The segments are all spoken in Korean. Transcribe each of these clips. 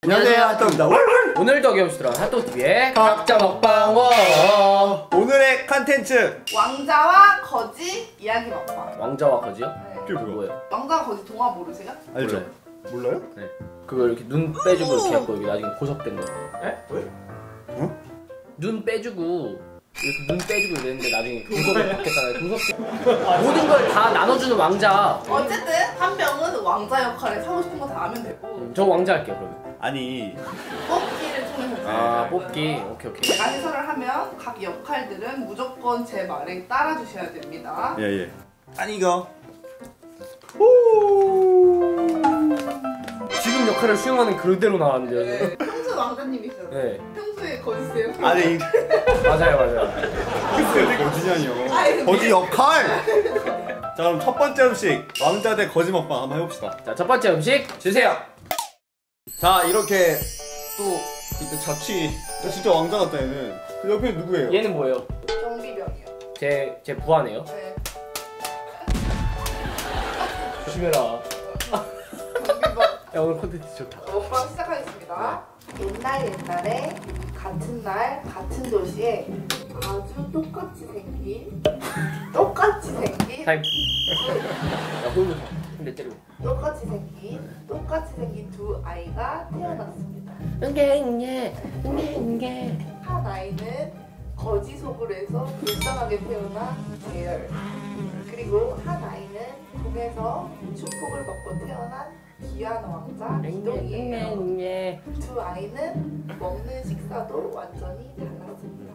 안녕하세요, 핫도그입니다. 오늘도 어김없이 핫도그TV의 각자 먹방. 오늘의 컨텐츠 왕자와 거지 이야기 먹방. 왕자와 거지요? 네. 그게 뭐예요? 왕자와 거지 동화 모르세요? 알죠? 몰라요? 네. 그거 이렇게 눈 빼주고 이렇게 하고 여기 나중에 보석된 거. 에? 왜? 어? 눈 빼주고 이렇게 눈 빼주고 이랬는데 나중에 보석을 받겠잖아요. 보석 모든 걸 다 나눠주는 왕자. 어쨌든 한 명은 왕자 역할에 하고 싶은 거 다 하면 되고 저 왕자 할게요 그러면. 아니 뽑기를 통해서 아 뽑기. 오케이. 제가 해설을 하면 각 역할들은 무조건 제 말에 따라주셔야 됩니다. 예예. 아니 이거 지금 역할을 수행하는 그대로 나왔는데요. 네. 평소 왕자님이시잖아요. 네. 평소에 거지세요? 아니 맞아요. 글쎄 거지냐뇨. 아니, 거지 역할. 자 그럼 첫 번째 음식 왕자 대 거지 먹방 한번 해봅시다. 자 첫 번째 음식 주세요. 자 이렇게 또 이때 자취 진짜 왕자 같다 얘는. 그 옆에 누구예요? 얘는 뭐예요? 경비병이요. 제 부하네요. 네. 조심해라. 경비병. 야 오늘 콘텐츠 좋다. 먹방 시작하겠습니다. 옛날에 같은 날 같은 도시에 아주 똑같이 생긴 타임. 야 홀로 근데 때리고. 똑같이 생긴 두 아이가 태어났습니다. 응게. 한 아이는 거지 속으로 해서 불쌍하게 태어난 재열, 그리고 한 아이는 궁에서 축복을 받고 태어난 귀한 왕자 기동이에요. 두 아이는 먹는 식사도 완전히 달랐습니다.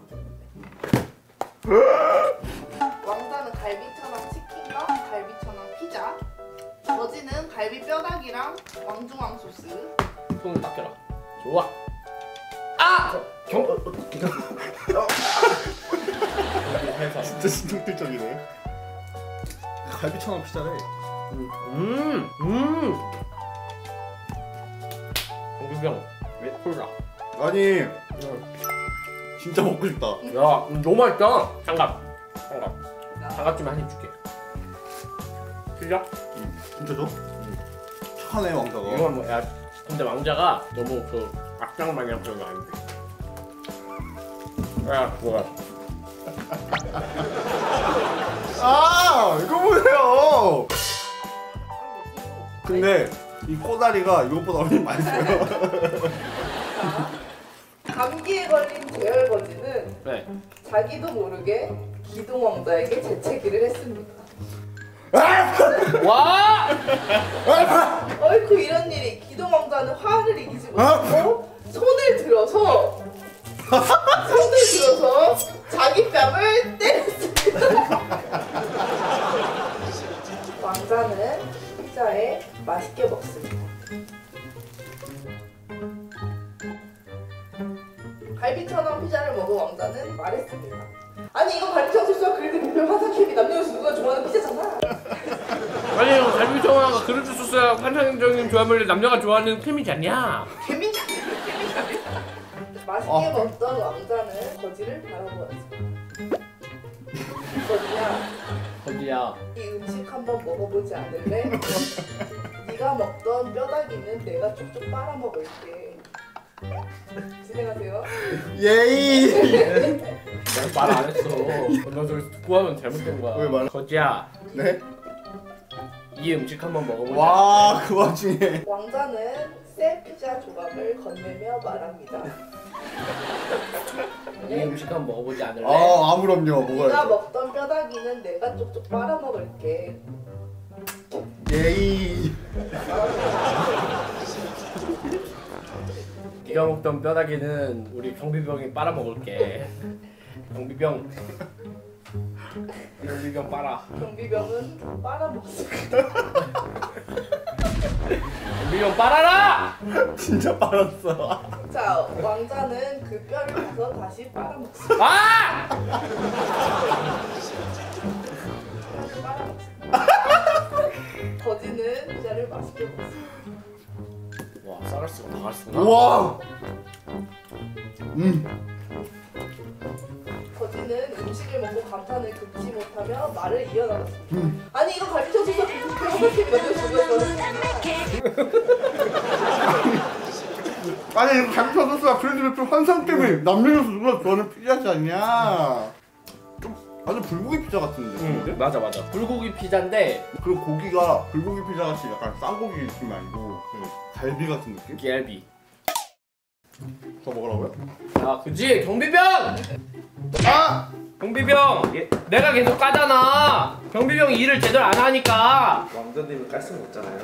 왕자는 갈비천왕 치킨과 갈비천왕 피자, 거지는 갈비 뼈다귀랑 왕중왕 소스. 손을 닦여라. 좋아. 아! 진짜 신동들적이네. 갈비천왕 피자래. 경비병 왜 콜라? 아니 진짜 먹고 싶다. 야 너무 맛있다. 장갑 좀 한 입 줄게. 피자? 진짜 줘? 착하네 왕자가. 이건 뭐야? 근데 왕자가 너무 그 악당 마냥 그런 거 아닌데. 야 뭐야? 아 이거 보세요. 근데 이 꼬다리가 이것보다 훨씬 맛있어요. 감기에 걸린 재열거지는 네. 자기도 모르게 기동왕자에게 재채기를 했습니다. 와! 어이쿠 이런 일이. 기동왕자는 화를 이기지 못하고 손을 들어서 자기 뺨을 때렸습니다. 왕자는 피자에 맛있게 먹습니다. 갈비천왕 피자를 먹은 왕자는 말했습니다. 아니 이건 갈비천왕 소스와 그릴드 비빔 화사캡이 남녀노소 누가 좋아하는 피자잖아. 아니 이거 갈비정화가 그릇 소스야 환상적인 조합을 남녀가 좋아하는 캠이지 않냐? 개민자. 맛있게 먹던 왕자는 거지를 바라보았습니다. 거지야. 이 음식 한번 먹어보지 않을래? 네가 먹던 뼈다귀는 내가 쪽쪽 빨아먹을게. 진행하세요. 예이. 말 안 했어. 너 저기서 듣고 하면 잘못된 거야. 왜 말? 거지야. 네? 이 음식 한번 먹어보자. 와 그 와중에 왕자는 새 피자 조각을 건네며 말합니다. 이 음식 한번 먹어보지 않을래? 아 아무럼요 네가 먹어야죠. 먹던 뼈다귀는 내가 쪽쪽 빨아먹을게. 예이. 네가 먹던 뼈다귀는 우리 경비병이 빨아먹을게. 경비병 빨아. 경비병은 빨아먹습니다. 경비병 빨아라! 진짜 빨았어. 자, 왕자는 그 뼈를 가서 다시 빨아먹습니다. 아! 뼈를 빨아먹습니다. 거지는 피자를 맛있게 먹습니다. 와 쌀을 쓰고 나갈 수구나. 우와. 거지는 음식을 먹고 감탄을 금치 못하며 말을 이어나갔습니다. 아니 이거 갈비찜 소스 화사캡이 남녀노소 누가 좋아하는 피자잖아. 아니 이거 갈비탕 소스가 그래도 환상 때문에 남녀노소 누구나 좋아하는 피자지 않냐? 좀 아주 불고기 피자 같은데. 맞아. 불고기 피자인데 그 고기가 불고기 피자 같이 약간 싼고기 느낌이 아니고 갈비 같은 느낌? 갤비. 더 먹으라고요? 아 그지 경비병. 아! 경비병 내가 계속 까잖아. 경비병이 일을 제대로 안 하니까. 왕자님은 깔 수는 없잖아요.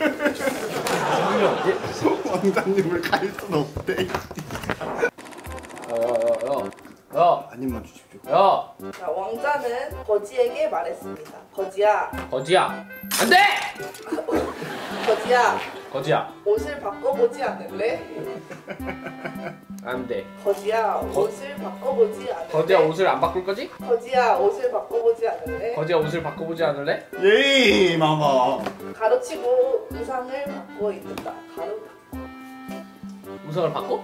경비병 왕자님을 갈 순 없대. 야. 한 입만 주십시오. 야 자, 왕자는 거지에게 말했습니다. 거지야, 거지야 안돼. 거지야, 거지야 옷을 바꿔보지 않을래? 안돼. 거지야, 옷을 바꿔보지 않을래? 거지야 옷을 안 바꿀 거지? 거지야, 옷을 바꿔보지 않을래? 거지야 옷을 바꿔보지 않을래? 예이 마마. 가로치고 우상을 바꿔 입는다. 우상을 바꿔?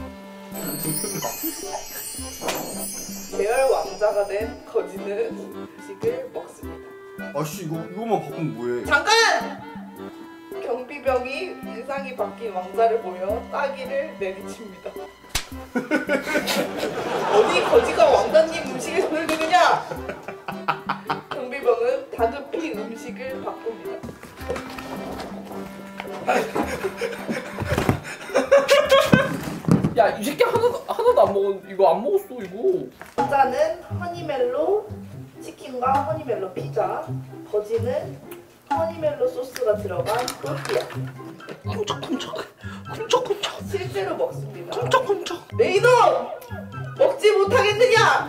계열 왕자가 된 거지는 음식을 먹습니다. 아씨 이거만 바꾸면 뭐해? 잠깐! 경비병이 인상이 바뀐 왕자를 보며 따기를 내리칩니다. 어디 거지가 왕자님 음식에 손을 대느냐? 경비병은 다급히 음식을 바꿉니다. 야 이 새끼 하나도 안 먹었. 이거 안 먹었어 이거. 왕자는 허니멜로 치킨과 허니멜로 피자, 거지는 허니멜로 소스가 들어간 또띠아. kum쩍kum쩍. 실제로 먹습니다. kum쩍kum쩍. 내 이놈! 먹지 못하겠느냐?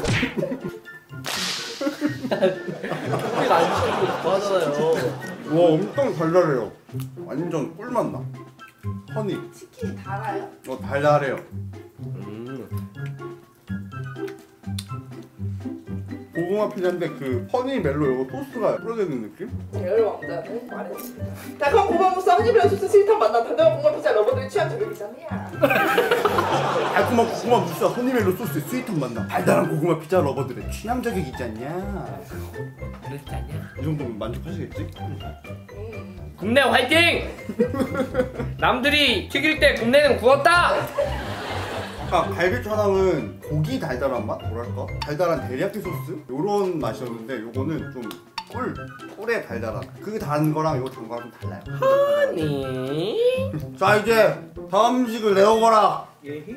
우리가 안 시키는 거 좋아하잖아요. 와 엄청 달달해요. 완전 꿀맛 나. 허니. 치킨이 달아요? 달달해요. 고구마 피자인데 그 허니 멜로 이거 소스가 뿌려지는 느낌? 계열 왕자는 말했습니다. 달콤한 고구마 무스 허니멜로 소스 스윗한 맛난 달달한 고구마 피자 러버들이 취한 저격이잖냐. 달콤한 고구마 무스 허니 멜로 소스의 스윗한 맛나. 달달한 고구마 피자 러버들의 취향 저격이지 않냐? 그렇지 않냐? 이 정도면 만족하시겠지? 국내 화이팅! 남들이 튀길 때 국내는 구웠다! 아까 갈비 차량은 고기 달달한 맛? 뭐랄까? 달달한 데리야끼 소스? 요런 맛이었는데 요거는 좀 꿀의 달달한 그 단 거랑 요거 단 거랑 좀 달라요. 아니 자 이제 다음 음식을 내어거라.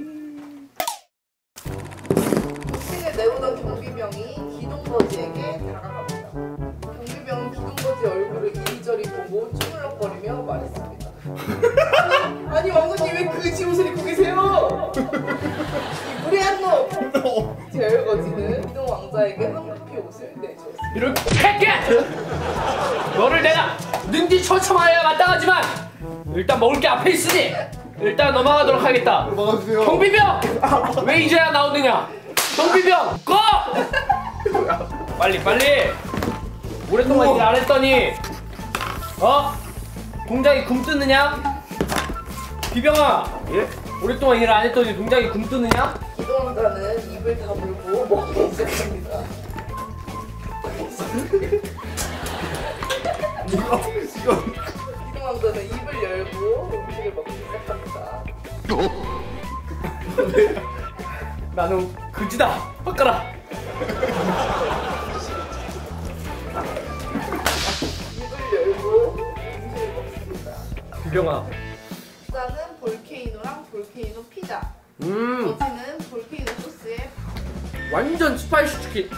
음식을 내오던 경비병이 기동거지에게 다가갑니다. 경비병은 기동거지 얼굴을 이리저리 보고 쭈물럭거리며 말했습니다. 아니 왕자님 왜 그지 옷을 입고 계세요? 이 무례한 놈! 제열거지는 기동 왕자에게 황급히 옷을 내주었습니다. 이렇게 패게! 너를 내가 능지처참하여 마땅하지만 일단 먹을 게 앞에 있으니 일단 넘어가도록 하겠다. 막아주세요. 경비병! 왜 이제야 나오느냐? 경비병! 꺼! 빨리 오랫동안 일 안 했더니 동작이 굼뜨느냐? 비병아! 예? 오랫동안 일 안 했더니 동작이 굼뜨느냐? 기동 왕자는 입을 다물고 먹기 시작합니다. 기동 왕자는 입을 열고 음식을 먹기 시작합니다. 나는 그지다! 바꿔라! 입을 열고 음식을 먹습니다. 비병아 피자는 볼케이노랑 볼케이노 피자. 거지는 볼케이노 소스에 완전 스파이시 치킨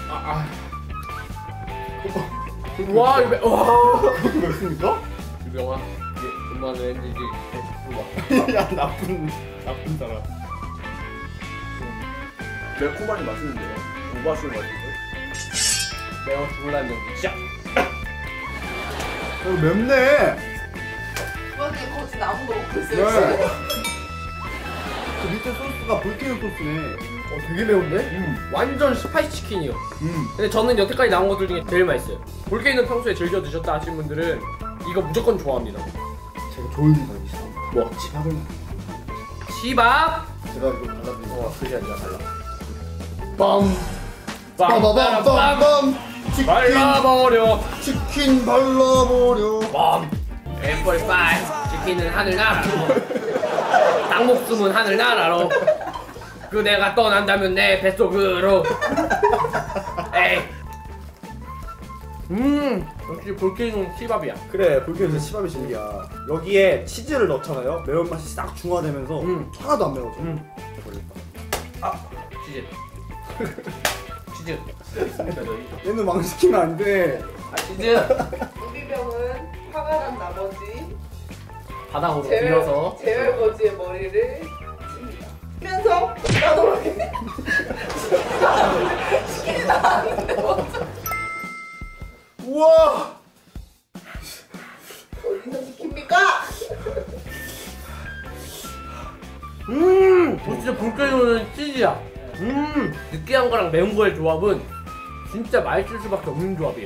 와 이거 와 그렇습니까? 비병아 이게 엄마는 왠지 야 나쁜 사람. 매콤하니 맛있는데요. 오바슈 맛있어요. 내가 죽을라는 게 시작! 맵네. 그거는 거진 아무도 먹고 있어요. 네. 그 밑에 소스가 볼케이노 소스네. 되게 매운데? 완전 스파이시 치킨이요. 근데 저는 여태까지 나온 것들 중에 제일 맛있어요. 볼케이노 평소에 즐겨 드셨다 하시는 분들은 이거 무조건 좋아합니다. 제가 좋은 생각이 있어. 뭐? 치밥을 시밥! 제가 이거 발라드릴게요. 그게 아니라 달라. 빰! 빠바밤빰빰 치킨 발라버려! 치킨 발라버려. 빰! 애플 파이! 치킨은 하늘 나! 닭 목숨은 하늘 나라로. 그대가 떠난다면 내 뱃속으로. 에이. 역시 볼케이노는 치밥이야. 그래, 볼케이노 진짜 치밥이 진리야. 여기에 치즈를 넣잖아요. 매운맛이 싹 중화되면서 하나도 안 매워져. 치즈. 치즈. 얘는 망시키면 안 돼. 치즈. 우리병은 화가 난 나머지 바닥으로 밀어서. 제열거지의 머리를 칩니다. 치면서 나도록해. 시키지 않았는데 먼저. 우와! 어디서 시킵니까? 진짜 볼케이노는 치즈야. 느끼한 거랑 매운 거의 조합은 진짜 맛있을 수밖에 없는 조합이에요.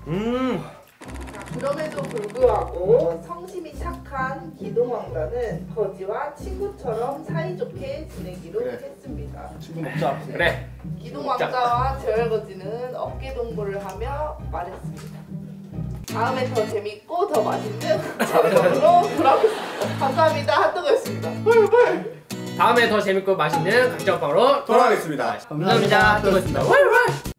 그럼에도 불구하고 성심이 착한 기동왕자는 거지와 친구처럼 사이좋게 지내기로 그래. 했습니다. 친구 먹자. 그래. 기동왕자와 제열거지는 어깨동무를 하며 말했습니다. 다음에 더 재밌고 더 맛있는 작품으로 돌아오겠습니다. 감사합니다. 핫도그였습니다. 다음에 더 재밌고 맛있는 각자방으로 돌아가겠습니다. 감사합니다. 또 뵙겠습니다.